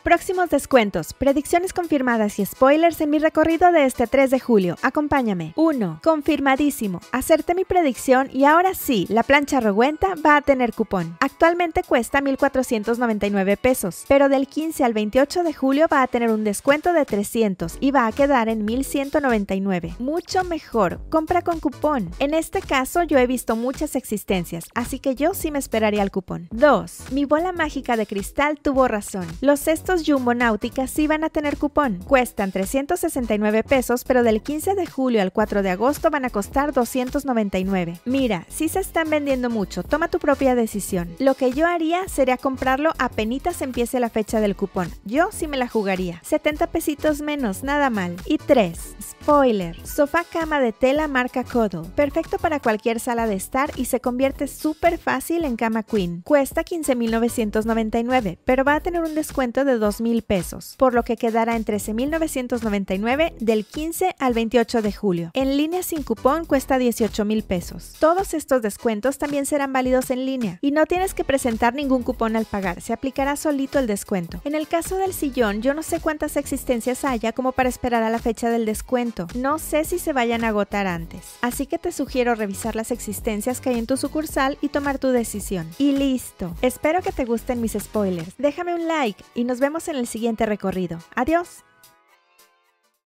Próximos descuentos, predicciones confirmadas y spoilers en mi recorrido de este 3 de julio. Acompáñame. 1. Confirmadísimo. Acerté mi predicción y ahora sí, la plancha Rowenta va a tener cupón. Actualmente cuesta 1,499 pesos, pero del 15 al 28 de julio va a tener un descuento de 300 y va a quedar en 1,199. Mucho mejor, compra con cupón. En este caso yo he visto muchas existencias, así que yo sí me esperaría el cupón. 2. Mi bola mágica de cristal tuvo razón. Los cestos Jumbo Náutica sí van a tener cupón. Cuestan 369 pesos, pero del 15 de julio al 4 de agosto van a costar 299. Mira, sí se están vendiendo mucho, toma tu propia decisión. Lo que yo haría sería comprarlo apenitas empiece la fecha del cupón. Yo sí me la jugaría. 70 pesitos menos, nada mal. Y 3. Spoiler. Sofá cama de tela marca Cuddle. Perfecto para cualquier sala de estar y se convierte súper fácil en cama queen. Cuesta 15,999, pero va a tener un descuento de 2,000 pesos, por lo que quedará en 13,999 del 15 al 28 de julio. En línea sin cupón cuesta 18,000 pesos. Todos estos descuentos también serán válidos en línea y no tienes que presentar ningún cupón al pagar, se aplicará solito el descuento. En el caso del sillón, yo no sé cuántas existencias haya como para esperar a la fecha del descuento. No sé si se vayan a agotar antes, así que te sugiero revisar las existencias que hay en tu sucursal y tomar tu decisión. Y listo. Espero que te gusten mis spoilers. Déjame un like y nos vemos en el siguiente recorrido. ¡Adiós!